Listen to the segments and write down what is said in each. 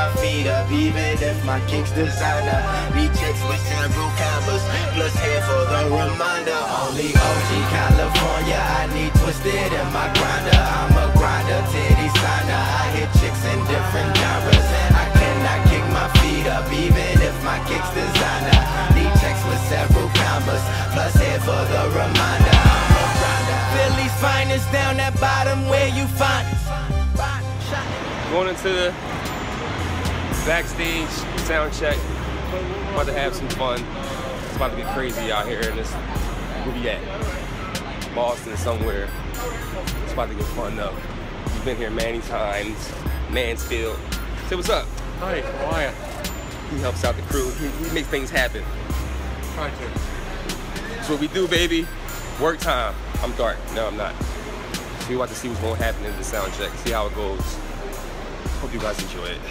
my feet up, even if my kicks designer. Need chicks with several cameras, plus hair for the reminder. Only OG California, I need twisted in my grinder. I'm a grinder, titty signer. I hit chicks in different genres, and I cannot kick my feet up, even if my kicks designer. Need chicks with several cameras, plus hair for the reminder. I'm a grinder. Philly's finest down that bottom where you find it. Going into the backstage sound check. About to have some fun. It's about to be crazy out here in this. Where we at? Boston somewhere. It's about to get fun though. We've been here many times. Mansfield. Say what's up. Hi, how are you? He helps out the crew. He makes things happen. Try to. That's what we do, baby. Work time. I'm dark. No, I'm not. So we're about to see what's going to happen in the sound check. See how it goes. Hope you guys enjoy it.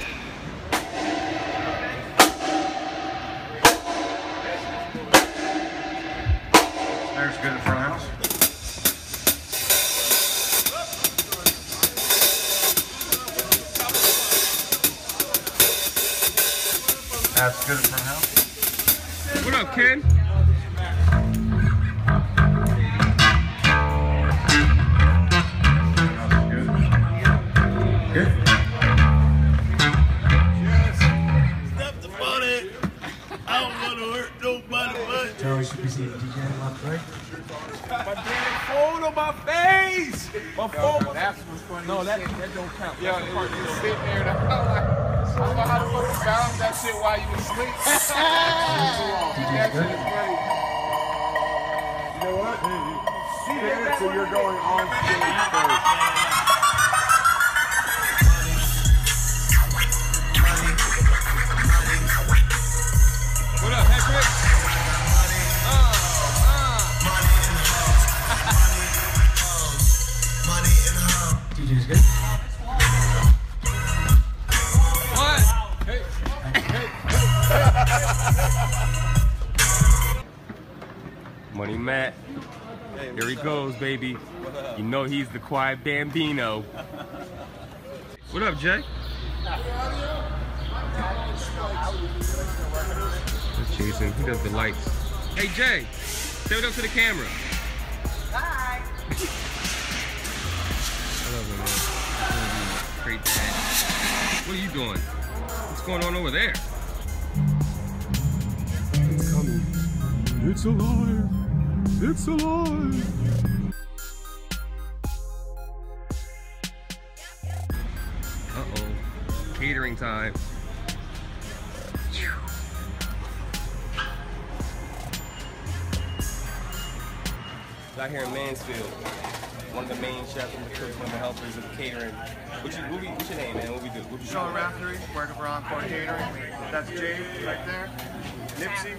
There's good in front of the house. That's good in front of the house. What up, kid? Good. Step the money. I don't want to hurt nobody but. Joey should be seeing DJ left, right? My damn phone on my face! My phone. That's what's funny. No, that don't count. Yeah, it was just sitting there. And I don't know how to fucking balance that shit while you asleep. That shit is great. You know what? So you're going on stage first. What up, Patrick? DJ's good. What? Hey. Money Matt. Here he goes, baby. You know he's the quiet Bambino. What up, Jay? That's Jason. He does the lights. Hey, Jay. Say what up to the camera. Hi. I love him, man. Great dad. What are you doing? What's going on over there? It's coming. It's alive. It's alive. Uh-oh. Catering time. Out here in Mansfield. One of the main chefs and the cooks, one of the helpers of the catering. What's your name, man? What we do? What we Sean Raftery, working for Encore Catering. That's Jade right there. Nipsey.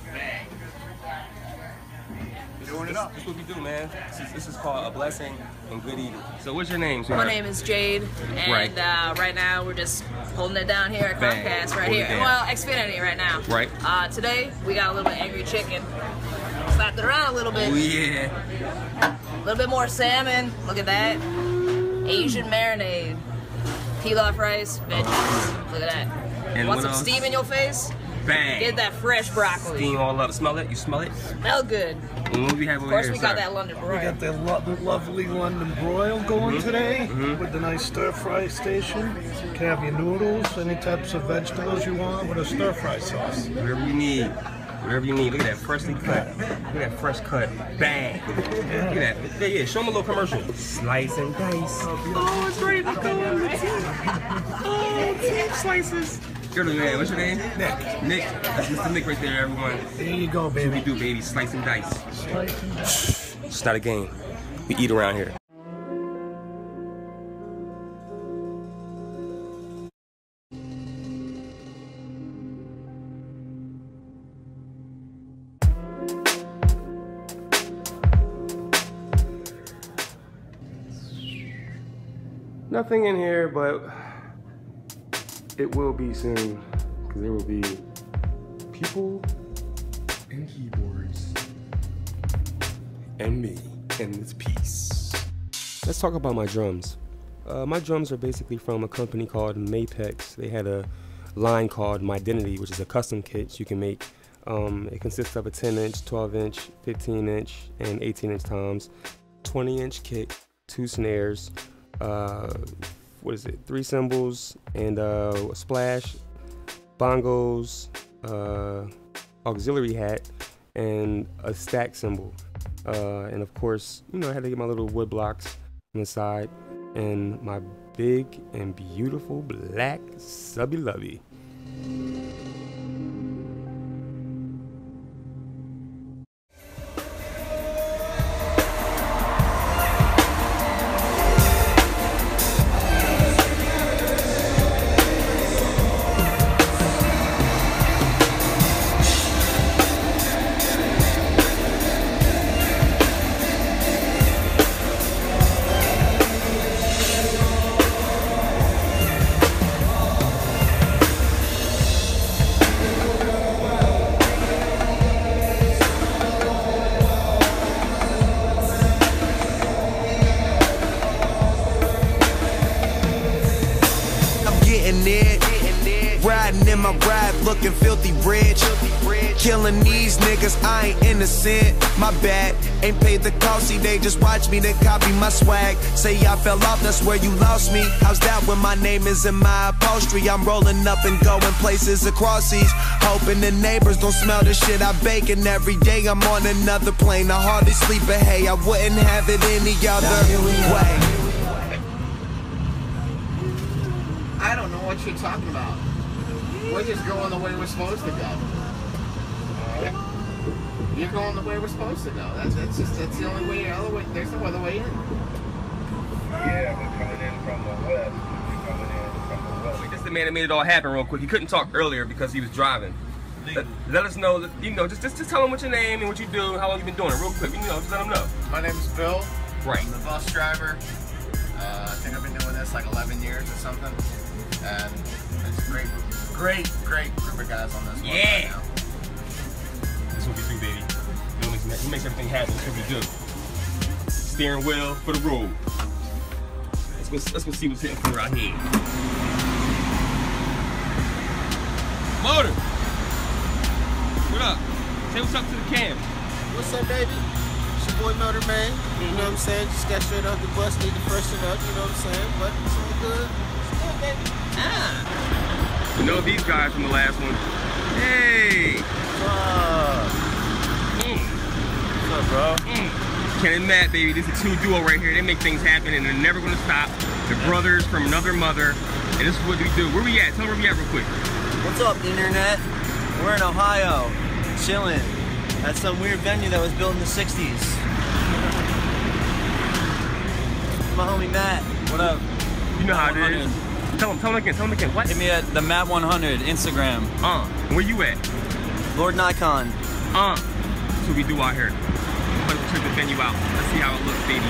Doing it up. This is what we do, man. This is called a blessing and good eating. So what's your name, sir? My name is Jade, and right now we're just holding it down here at Comcast right here. Well, Xfinity right now. Right. Today we got a little bit of angry chicken. Slapped it around a little bit. Oh yeah. A little bit more salmon. Look at that. Asian marinade. Pilaf rice, veggies. Look at that. And want some else? steam in your face? Bang. Get that fresh broccoli. Steam all up. Smell it? You smell it? Smell good. And what do we have over Of course, here, we got sir? that London broil. We got the lovely London broil going today with the nice stir-fry station. You can have your noodles, any types of vegetables you want with a stir-fry sauce. Whatever you need. Whatever you need. Look at that freshly cut. Look at that fresh cut. Bang. Look at that. Yeah, show them a little commercial. Slice and dice. Oh, it's ready to go on the teeth. Oh, teeth slices. Girl, man, what's your name? Nick. Nick. That's Mr. Nick right there, everyone. There you go, That's what baby. we do, baby. Slice and dice. It's not a game. We eat around here. Nothing in here, but it will be soon, because there will be people and keyboards and me in this piece. Let's talk about my drums. My drums are basically from a company called Mapex. They had a line called My Identity, which is a custom kit you can make. It consists of a 10-inch, 12-inch, 15-inch, and 18-inch toms, 20-inch kick, 2 snares, 3 cymbals, and a splash, bongos, auxiliary hat, and a stack cymbal. And of course, you know, I had to get my little wood blocks on the side, and my big and beautiful black subby lovey. Riding in my ride, looking filthy rich. Killing these niggas, I ain't innocent. My bad, ain't paid the cost. See, they just watch me, they copy my swag. Say I fell off, that's where you lost me. How's that when my name is in my upholstery? I'm rolling up and going places across seas, hoping the neighbors don't smell the shit I bake. And every day I'm on another plane. I hardly sleep, but hey, I wouldn't have it any other way. I don't know what you're talking about. We're just going the way we're supposed to go. You're going the way we're supposed to go. That's the only way. There's no other way in. Yeah, we're coming in from the west. We're coming in from the west. This is the man that made it all happen real quick. He couldn't talk earlier because he was driving. Let us know, that, you know, just tell him what your name and what you do, how long you've been doing it real quick. You know, just let him know. My name is Bill. Right. I'm the bus driver. I think I've been doing this like 11 years or something. And it's a great group of guys on this one. Yeah. Right now. That's what we do, baby. He makes everything happen. That's what we do. Steering wheel for the road. Let's go see what's hitting for out here. Motor. What up? Say what's up to the cam. What's up, baby? It's your boy Motor Man. You know what I'm saying? Just got straight off the bus, need to freshen up, you know what I'm saying? But it's all good. It's good, baby. You know these guys from the last one. Hey! What's up, bro? Ken and Matt, baby. This is a 2 duo right here. They make things happen and they're never gonna stop. They're brothers from another mother. And this is what we do. Where we at? Tell them where we at real quick. What's up, Internet? We're in Ohio, chilling at some weird venue that was built in the 60s. My homie Matt, what up? You know how it is. Tell him again. What? Hit me at the Matt 100 Instagram. Where you at? Lord Nikon. That's what we do out here. Let's check the venue out. Let's see how it looks, baby.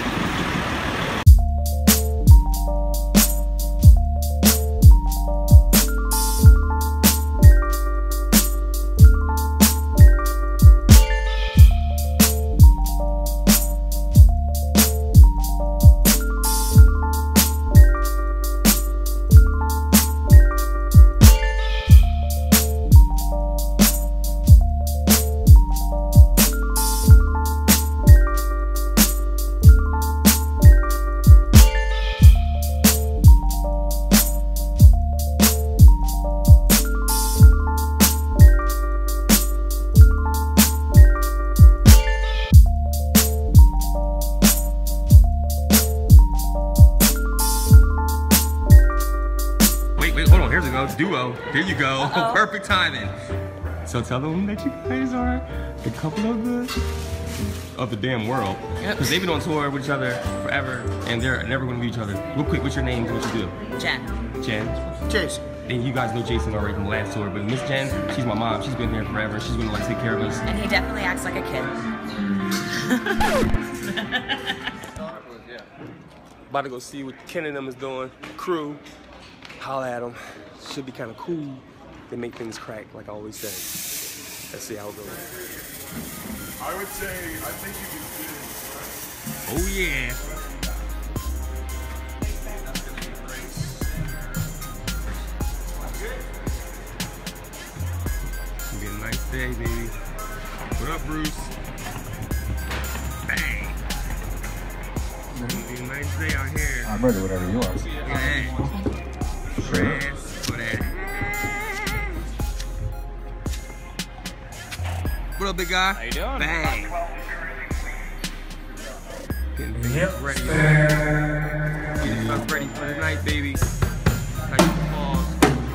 Duo. There you go. Perfect timing. So tell them that you guys are a couple of the damn world. Because they've been on tour with each other forever, and they're never going to meet each other. Real quick, what's your name and what you do? Jen. Jen? Jason. And you guys know Jason already from the last tour, but Miss Jen, she's my mom. She's been here forever. She's going to like take care of us. And he definitely acts like a kid. About to go see what Ken and them is doing. Crew, holla at them. Should be kind of cool. They make things crack, like I always say. Let's see how it goes. I would say, I think you can do this. Oh yeah. That's gonna be great. today out here. I'm ready, whatever you are. Look at that. Dress for that. What up, big guy? How you doing? Bang. Getting things ready, man. Getting stuff ready for the night, baby. Niagara Falls.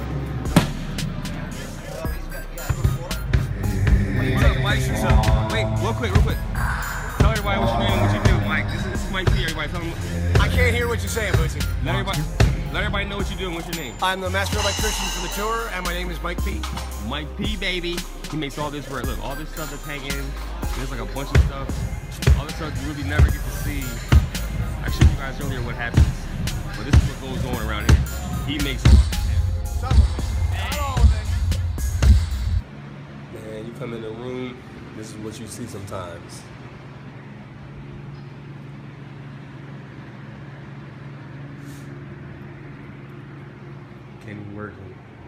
What's up, Mike? What's up? Wait, real quick. Tell everybody what you name, what you do, Mike. This is Mike P. Everybody, tell them. I can't hear what you're saying, Bootsy. Let everybody know what you're doing. What's your name? I'm the master electrician for the tour, and my name is Mike P. Mike P, baby. He makes all this work. Look, all this stuff that's hanging. There's like a bunch of stuff. All this stuff you really never get to see. I show you guys earlier what happens. But this is what goes on around here. He makes all this happen. Man, you come in the room, this is what you see sometimes. Can't even work.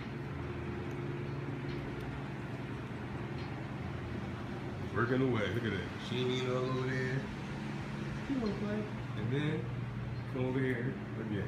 Working away. Look at that. Sheen over there. You wanna play? And then come over here. Look at it.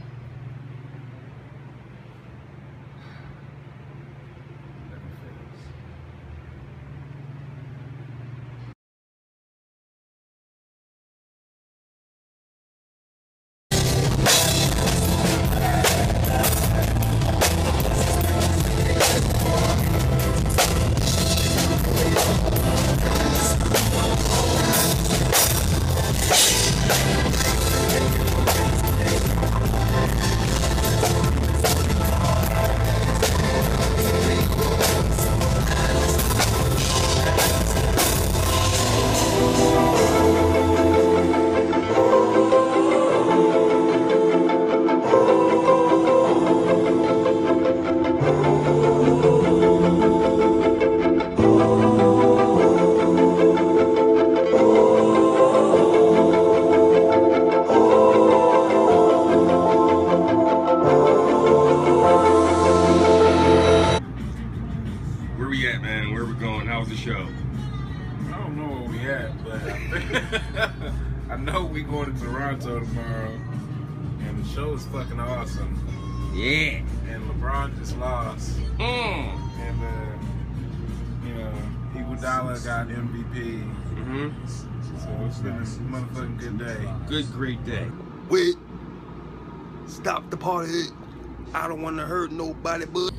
I know we going to Toronto tomorrow, and the show is fucking awesome. Yeah. And LeBron just lost. And you know, Iguodala got MVP. So it's been a motherfucking good day. Good, great day. Wait. Stop the party. I don't want to hurt nobody, but.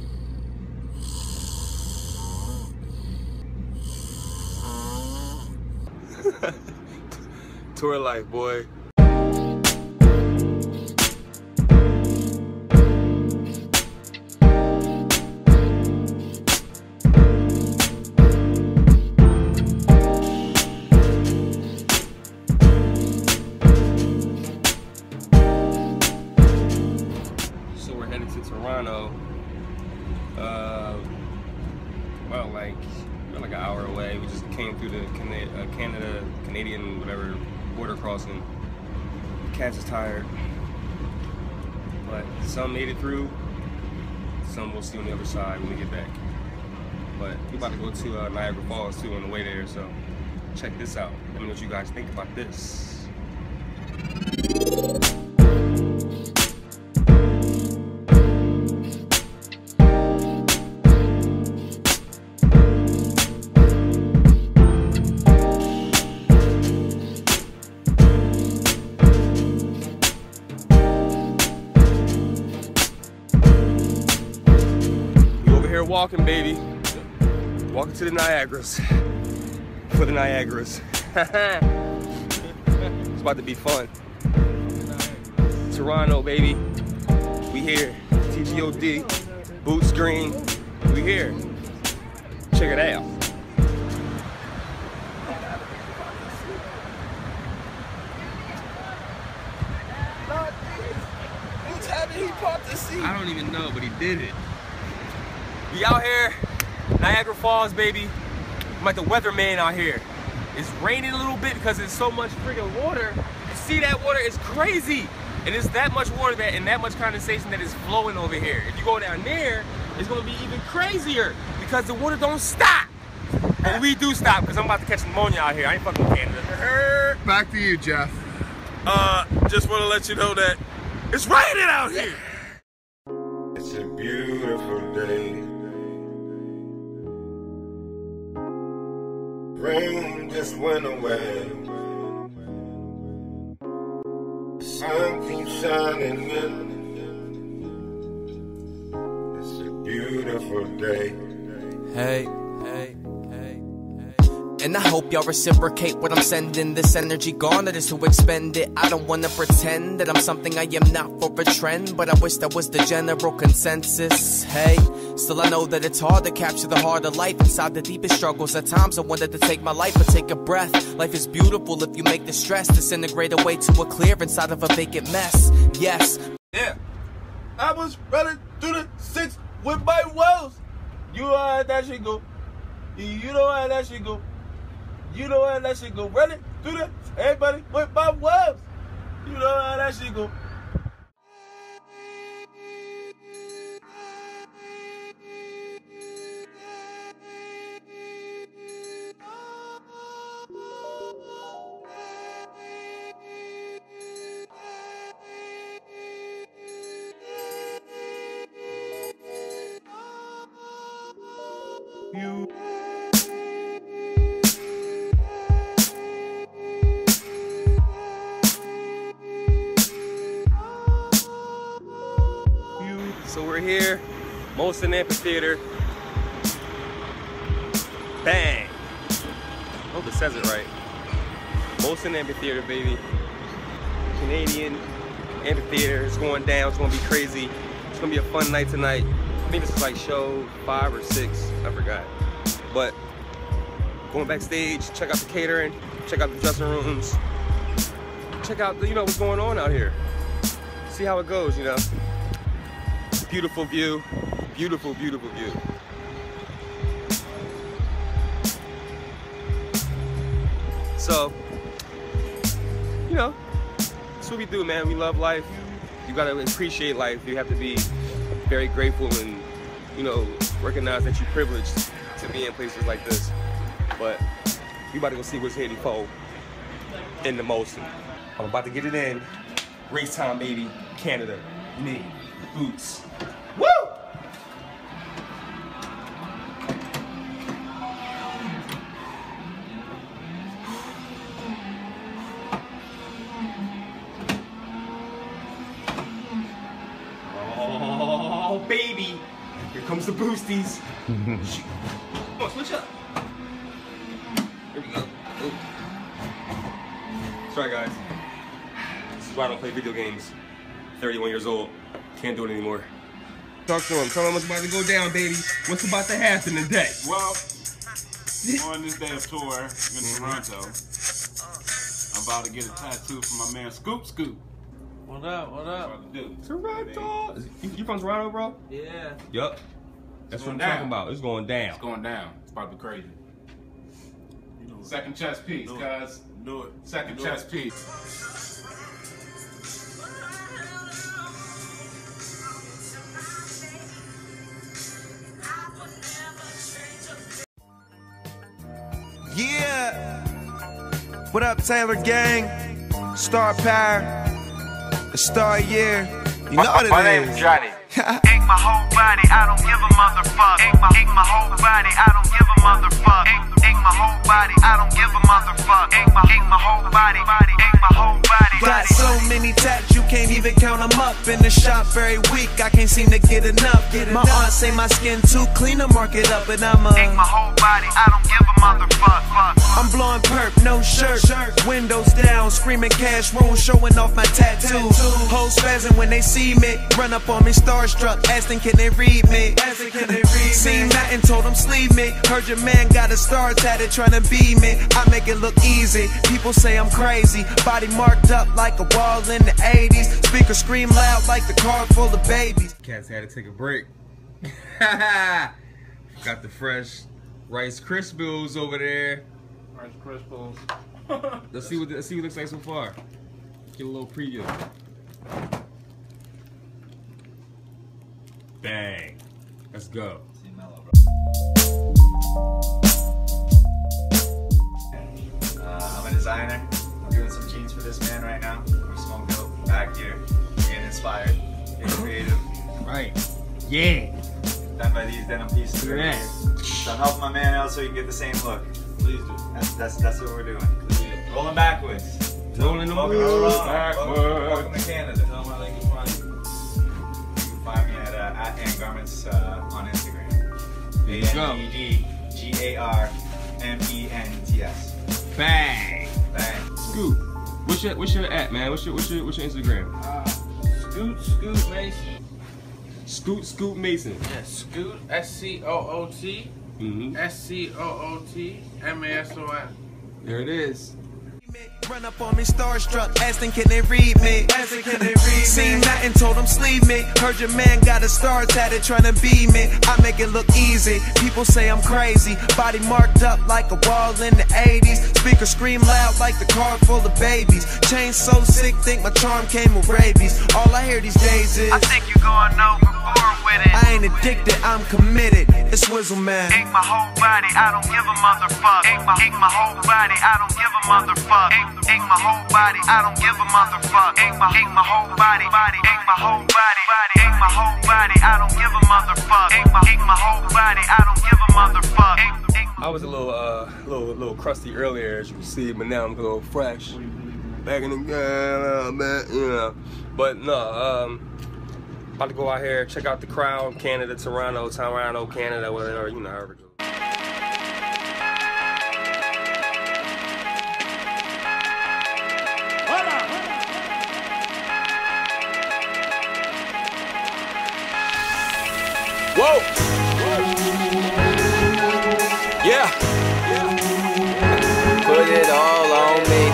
Tour life, boy. So we're headed to Toronto. Well, like an hour away. We just came through the Canadian, whatever, border crossing. Cats is tired, but some made it through. Some we'll see on the other side when we get back. But we're about to go to Niagara Falls too on the way there, so check this out. Let me know what you guys think about this. Walking, baby. Walking to the Niagaras. For the Niagaras. It's about to be fun. Toronto, baby. We here. TGOD. Boots Greene. We here. Check it out. How did he pop the seat? I don't even know, but he did it. We out here, Niagara Falls, baby. I'm like the weatherman out here. It's raining a little bit because there's so much freaking water. You see that water? It's crazy. And it's that much water that and that much condensation that is flowing over here. If you go down there, it's gonna be even crazier because the water don't stop. But we do stop because I'm about to catch pneumonia out here. I ain't fucking with Canada. Back to you, Jeff. Just want to let you know that it's raining out here. It's a beautiful day. Rain just went away. The sun keeps shining in. It's a beautiful day. Hey, hey, hey, hey. And I hope y'all reciprocate what I'm sending. This energy gone, it is to expend it. I don't wanna pretend that I'm something I am not for a trend, but I wish that was the general consensus. Hey, still I know that it's hard to capture the heart of life inside the deepest struggles. At times I wanted to take my life, but take a breath. Life is beautiful if you make the stress disintegrate away to a clear inside of a vacant mess. Yes. Yeah, I was running through the 6 with my woes. You know how that shit go. You know how that shit go. You know how that shit go. Running through the everybody with my woes. You know how that shit go. So we're here, Molson Amphitheater. Bang! I hope it says it right. Molson Amphitheater, baby. Canadian Amphitheater. It's going down. It's gonna be crazy. It's gonna be a fun night tonight. I think this is like show 5 or 6. I forgot. But going backstage, check out the catering, check out the dressing rooms, check out the, what's going on out here. See how it goes, Beautiful view, beautiful, beautiful view. So, that's what we do, man. We love life. You gotta appreciate life. You have to be very grateful and, recognize that you're privileged to be in places like this. But we about to go see what's heading for in the Molson. I'm about to get it in. Race time, baby. Canada. Me. Boots. Woo! Oh, baby. Here comes the boosties. Come on, switch up. Here we go. Ooh. Sorry, guys. This is why I don't play video games. 31 years old. Can't do it anymore. Talk to him. Tell him what's about to go down, baby. What's about to happen today? Well, on this day of tour in Toronto, I'm about to get a tattoo from my man Scoop Scoop. What up? What up? Toronto. You from Toronto, bro? Yeah. Yup. That's what I'm talking about. It's going down. It's going down. It's about to be crazy. Second chest piece, guys. Do it. Second chest piece. Yeah. What up, Taylor Gang? Star Power. The Star Year. You know what it is. My name's Johnny. Ain't my whole body, I don't give a motherfucker. Ain't my whole body, I don't give a motherfucker. Ain't my whole body, I don't give a motherfucker. Ain't my whole body, ain't my whole body. Got so many tats, you can't even count them up. In the shop very weak, I can't seem to get enough. My aunt say my skin too clean to mark it up, and I'm Ain't my whole body, I don't give a motherfucker. I'm blowing perp, no shirt, windows down, screaming cash room, showing off my tattoo. Hoes spazzing when they see me, run up on me starstruck, asking can they read me. Seen nothing, told them sleeve me. Heard your man got a star tatted trying to be me. I make it look easy, people say I'm crazy. Body marked up like a wall in the 80s. Speakers scream loud like the car full of babies. Cats had to take a break. Got the fresh Rice Krispies over there. Rice Krispies. Let's see what it looks like so far. Get a little preview. Bang. Let's go. I'm a designer. doing some tunes for this man right now. We're smoking dope back here, getting inspired, getting creative. Right. Yeah. Done by these denim pieces. Look at that. So I'm helping my man out so he can get the same look. Please do. That's what we're doing. Rolling backwards. Rolling the Welcome to Canada. Tell them how they can find you. You can find me at @AndGarments on Instagram. ANDGARMENTS. Bang. Bang. Scoot. What's your at, man? What's your Instagram? Scoot Mason. Scoot Mason. Yeah, Scoot SCOOT. SCOOTMASON. There it is. Run up on me starstruck, asking can they read me? Seen nothing, told them sleeve me. Heard your man got a star tatted trying to be me. I make it look easy, people say I'm crazy. Body marked up like a wall in the 80s. Speakers scream loud like the car full of babies. Chain so sick, think my charm came with rabies. All I hear these days is I think you're going overboard with it. I ain't addicted, I'm committed. It's Swizzle Man. Ain't my whole body, I don't give a motherfucker. Ain't my whole body, I don't give a motherfucker. Ain't my whole body, I don't give a motherfucker. Ain't my whole body, ain't my whole body, ain't my whole body, I don't give a motherfucker. Ain't my whole body, I don't give a motherfucker. I was a little crusty earlier, as you can see, but now I'm a little fresh. Back in the game, man, you know. But no, about to go out here, check out the crowd, Canada, Toronto, Canada, whatever, you know, however it goes. Whoa! Yeah! Put it all on me.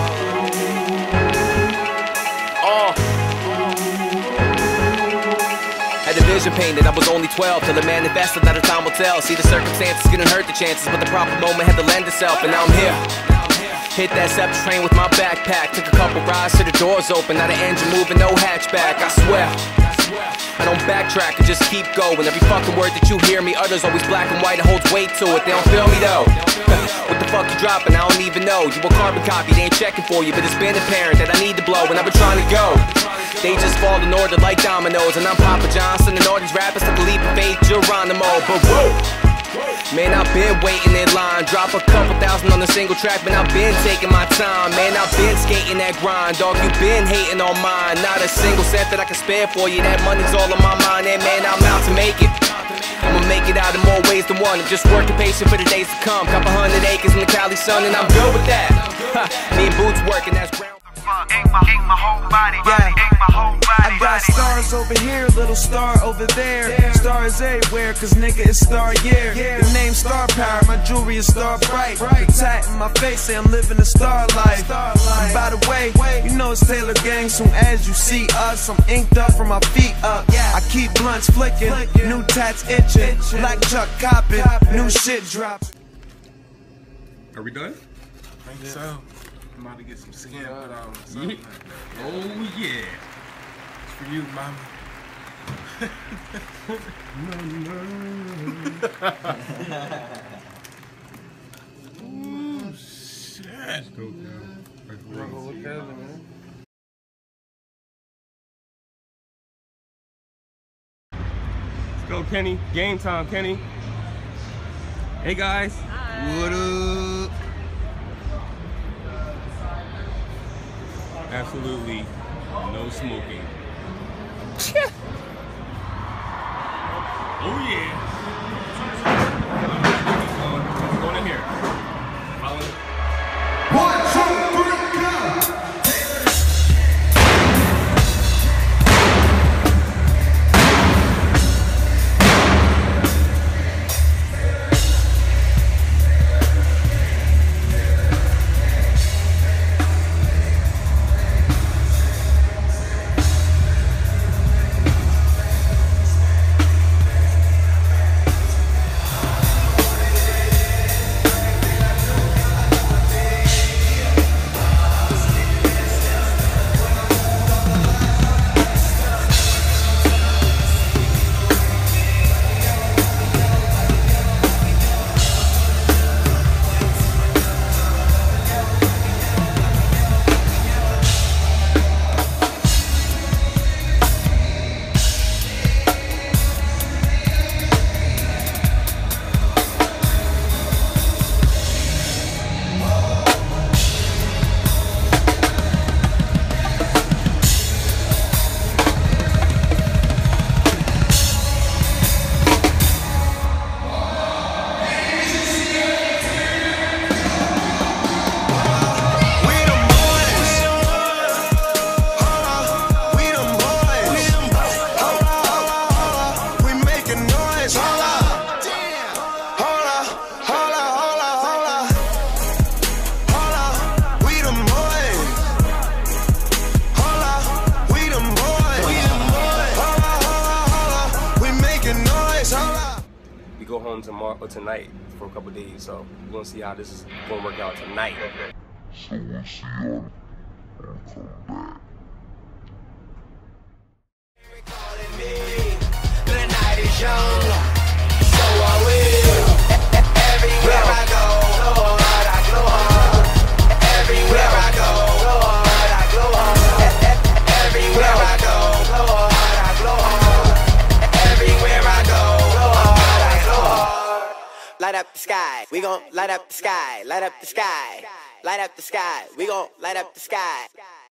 Had the vision painted, I was only 12 till it manifested, that a time will tell. See the circumstances couldn't hurt the chances, but the proper moment had to lend itself, and now I'm here. Hit that Scepter train with my backpack. Took a couple rides to the doors open, not an engine moving, no hatchback. I swear I don't backtrack, I just keep going. Every fucking word that you hear me utters always black and white, it holds weight to it. They don't feel me though. What the fuck you dropping? I don't even know. You a carbon copy, they ain't checking for you, but it's been apparent that I need to blow, and I've been trying to go. They just fall in order like dominoes, and I'm Papa Johnson, and all these rappers took a leap of faith, Geronimo. But whoa! Man, I've been waiting in line. Drop a couple thousand on a single track, but I've been taking my time. Man, I've been skating that grind. Dog, you been hating on mine. Not a single cent that I can spare for you. That money's all on my mind, and man, I'm out to make it. I'ma make it out in more ways than one. I'm just working patient for the days to come. Couple 100 acres in the Cali sun, and I'm good with that. Me and Boots working, that's ground. Ain't my whole body, ain't my whole body. I got stars over here, little star over there. Stars everywhere, cause nigga it's star year. The name Star Power, my jewelry is star bright. The tat in my face say I'm living a star life. And by the way, you know it's Taylor Gang. Soon as you see us, I'm inked up from my feet up. I keep blunts flicking, new tats itching, black Chuck copping, new shit dropping. Are we done? I think so. I'm about to get some skin put on or something. Oh yeah. It's for you, mama. Ooh, shit. Let's go, man. Let's go, Kenny. Game time, Kenny. Hey, guys. Hi. What up? Absolutely no smoking. Oh yeah. Let's go in here. Follow. 1, 2, 3, go! go home tomorrow or tonight for a couple days. So we're gonna see how this is gonna work out tonight. So we'll see y'all when we come back. The night is young, so I will. Everywhere I go, Lord, I glow hard. Everywhere I go, Lord, I glow hard. Everywhere I go, Lord, I glow hard. Everywhere I go, Lord, I glow hard. Light up the sky, we gon' light up the sky, light up the sky, light up the sky, we gon' light up the sky.